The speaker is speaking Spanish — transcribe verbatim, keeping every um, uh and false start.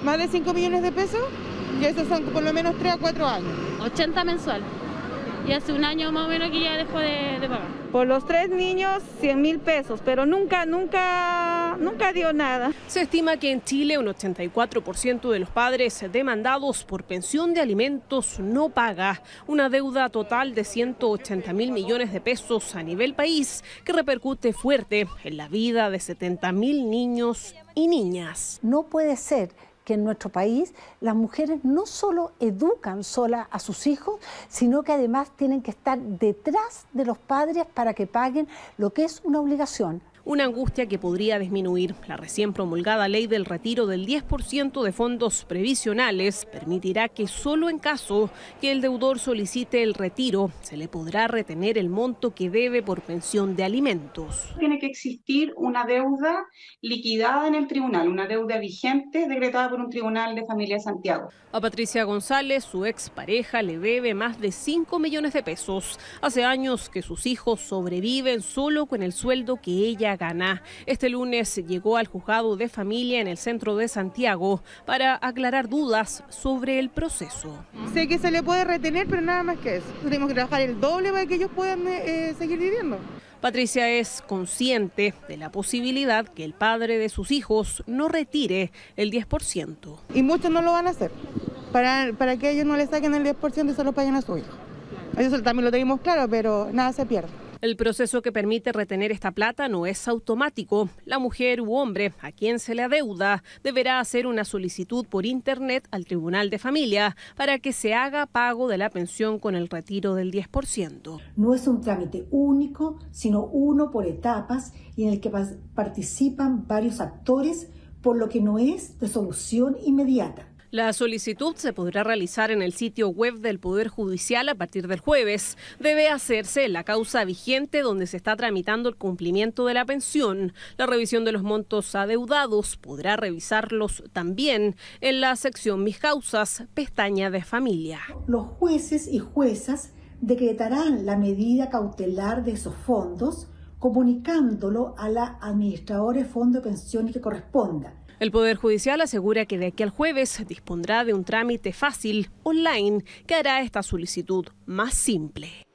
más de cinco millones de pesos, y eso son por lo menos tres a cuatro años. ochenta mensual. Y hace un año más o menos que ya dejó de, de pagar. Por los tres niños, cien mil pesos, pero nunca, nunca, nunca dio nada. Se estima que en Chile un ochenta y cuatro por ciento de los padres demandados por pensión de alimentos no paga. Una deuda total de ciento ochenta mil millones de pesos a nivel país que repercute fuerte en la vida de setenta mil niños y niñas. No puede ser que en nuestro país las mujeres no solo educan sola a sus hijos, sino que además tienen que estar detrás de los padres para que paguen lo que es una obligación. Una angustia que podría disminuir. La recién promulgada ley del retiro del diez por ciento de fondos previsionales permitirá que solo en caso que el deudor solicite el retiro, se le podrá retener el monto que debe por pensión de alimentos. Tiene que existir una deuda liquidada en el tribunal, una deuda vigente decretada por un tribunal de familia de Santiago. A Patricia González, su expareja, le debe más de cinco millones de pesos. Hace años que sus hijos sobreviven solo con el sueldo que ella gana. Este lunes llegó al juzgado de familia en el centro de Santiago para aclarar dudas sobre el proceso. Sé que se le puede retener, pero nada más que eso. Tenemos que trabajar el doble para que ellos puedan eh, seguir viviendo. Patricia es consciente de la posibilidad que el padre de sus hijos no retire el diez por ciento. Y muchos no lo van a hacer, para, para que ellos no le saquen el diez por ciento y se lo paguen a su hijo. Eso también lo tenemos claro, pero nada se pierde. El proceso que permite retener esta plata no es automático. La mujer u hombre a quien se le adeuda deberá hacer una solicitud por internet al Tribunal de Familia para que se haga pago de la pensión con el retiro del diez por ciento. No es un trámite único, sino uno por etapas y en el que participan varios actores, por lo que no es de solución inmediata. La solicitud se podrá realizar en el sitio web del Poder Judicial a partir del jueves. Debe hacerse en la causa vigente donde se está tramitando el cumplimiento de la pensión. La revisión de los montos adeudados podrá revisarlos también en la sección Mis Causas, pestaña de Familia. Los jueces y juezas decretarán la medida cautelar de esos fondos, comunicándolo a la administradora de fondo de pensiones que corresponda. El Poder Judicial asegura que de aquí al jueves dispondrá de un trámite fácil, online, que hará esta solicitud más simple.